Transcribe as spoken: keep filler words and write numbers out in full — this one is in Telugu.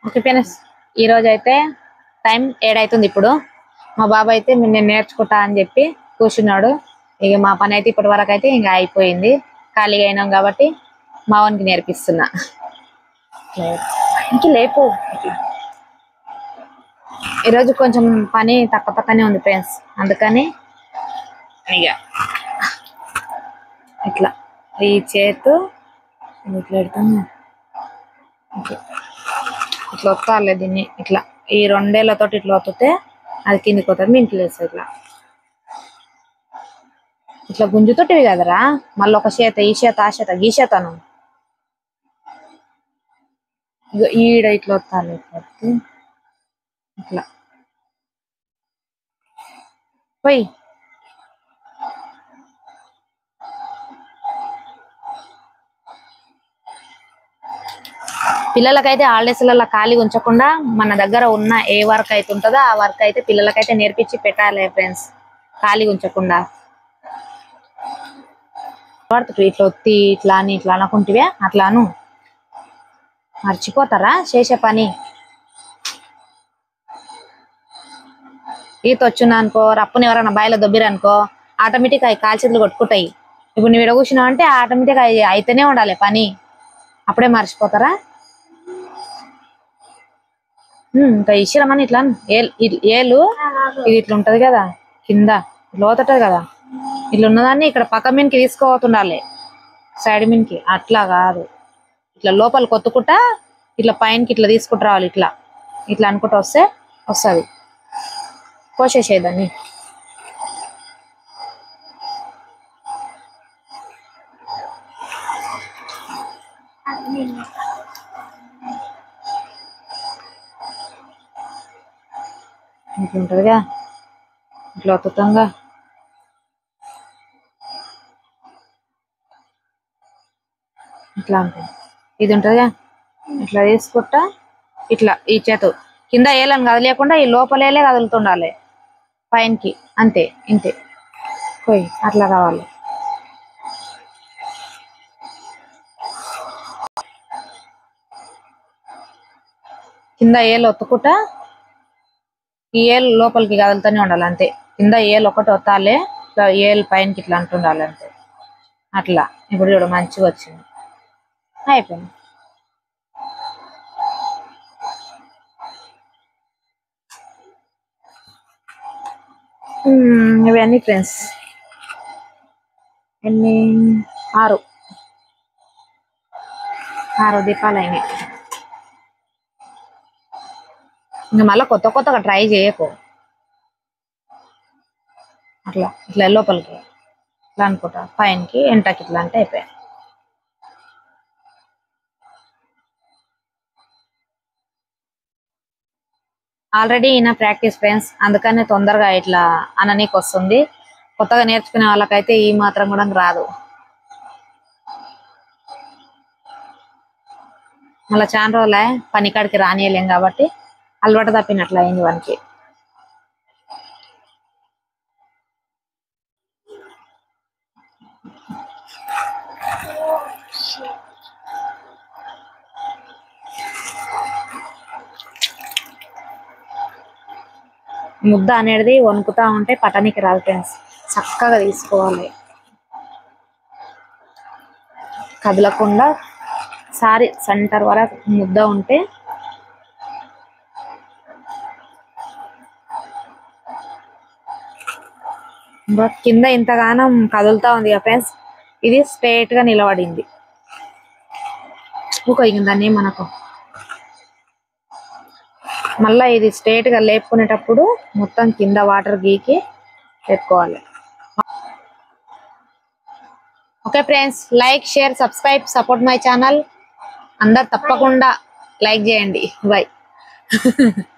ఓకే ఫ్రెండ్స్, ఈ రోజు అయితే టైం ఏడైతుంది. ఇప్పుడు మా బాబు అయితే నేను నేర్చుకుంటా అని చెప్పి కూర్చున్నాడు. ఇక మా పని అయితే ఇప్పటి వరకు అయితే ఇంకా అయిపోయింది. ఖాళీగా అయినాం కాబట్టి మా వానికి నేర్పిస్తున్నా. ఇంక లేపు. ఈరోజు కొంచెం పని తక్కువ తక్కువనే ఉంది ఫ్రెండ్స్, అందుకని ఇక ఇట్లా ఈ చేతు ఇట్లా పెడతాను. ఇట్లా వస్తాలే దీన్ని, ఇట్లా ఈ రెండేళ్లతో ఇట్లా వత్తితే అది కిందికి పోతుంది. మింటి లేస్తుంది. ఇట్లా ఇట్లా గుంజుతోటివి కదరా, మళ్ళీ ఒక చేత ఈ చేత ఆ చేత గీసేతాను. ఈడ ఇట్లా వస్తాను. ఇట్లా పోయి పిల్లలకైతే హాలిడేస్లలో ఖాళీ ఉంచకుండా మన దగ్గర ఉన్న ఏ వర్క్ అయితే ఉంటుందో ఆ వర్క్ అయితే పిల్లలకైతే నేర్పించి పెట్టాలి ఫ్రెండ్స్, ఖాళీ ఉంచకుండా. పడుతుంది ఇట్లా ఒత్తి ఇట్లా అని ఇట్లా అనుకుంటివే అట్లాను మర్చిపోతారా చేసే పని. ఈత వచ్చింది అనుకో, రప్పుని ఎవరైనా బాయిలో దొబ్బిరనుకో ఆటోమేటిక్ అవి కాల్చేతులు కొట్టుకుంటాయి. ఇప్పుడు నువ్వు ఎడ కూర్చున్నావు అంటే ఆటోమేటిక్ అవి అయితేనే ఉండాలి పని, అప్పుడే మర్చిపోతారా. ఇంకా ఇచ్చిరమని ఇట్లా ఏలు ఇది ఇట్లా ఉంటది కదా, కింద లోతుంటది కదా, ఇట్లా ఉన్నదాన్ని ఇక్కడ పక్క మీనికి తీసుకోపోతుండాలి, సైడ్ మీనికి. అట్లా కాదు, ఇట్లా లోపల కొత్తుకుంటా ఇట్లా పైనకి ఇట్లా తీసుకుంటూ రావాలి. ఇట్లా ఇట్లా అనుకుంటూ వస్తే వస్తుంది. కోసేసేదాన్ని. ఇట్లా ఉంటదిగా, ఇట్లా ఒత్తుతంగా ఇట్లా ఉంటుంది. ఇది ఉంటుందిగా, ఇట్లా తీసుకుంటా ఇట్లా ఈ చేతు కింద ఏలను కదలేకుండా ఈ లోపలేలే కదులుతుండాలి పైనకి. అంతే, ఇంతే పోయి అట్లా రావాలి. కింద ఏలు ఒత్తుకుంటా ఈ ఏలు లోపలికి కదులుతూనే ఉండాలి. అంతే, కింద ఏలు ఒకటి ఒత్తాలి, ఇట్లా ఏలు పైనకి ఇట్లా అంటుండాలి. అంతే అట్లా. ఇప్పుడు చూడు మంచిగా వచ్చింది, అయిపోయింది. ఇవన్నీ ఫ్రెండ్స్ ఎన్ని ఆరు ఆరు దీపాలు అయినాయి. ఇంకా మళ్ళీ కొత్త కొత్తగా ట్రై చేయకు. అట్లా ఇట్లా లోపలికి ఇట్లా అనుకుంటా పైనకి ఎంటకి ఇట్లా అంటే అయిపోయాయి. ఆల్రెడీ ఈయన ప్రాక్టీస్ ఫ్రెండ్స్, అందుకనే తొందరగా ఇట్లా అననీకి వస్తుంది. కొత్తగా నేర్చుకునే వాళ్ళకైతే ఈ మాత్రం కూడా రాదు. మళ్ళీ చాలా రోజులే పనికాడికి రానియలేం కాబట్టి అలవాటు తప్పినట్లు అయింది వానికి. ముద్ద అనేది వణుకుతా ఉంటే పటానికి రాదు ఫ్రెండ్స్, చక్కగా తీసుకోవాలి కదలకుండా. సారీ సెంటర్ వరకు ముద్ద ఉంటే కింద ఇంతగానం కదులుతా ఉంది కదా ఫ్రెండ్స్, ఇది స్ట్రైట్ గా నిలబడింది. ఊకొయిందని మనకు మళ్ళా ఇది స్ట్రైట్ గా లేపుకునేటప్పుడు మొత్తం కింద వాటర్ గీకి పెట్టుకోవాలి. Okay friends, like share subscribe support my channel. అందరు తప్పకుండా లైక్ చేయండి. బై.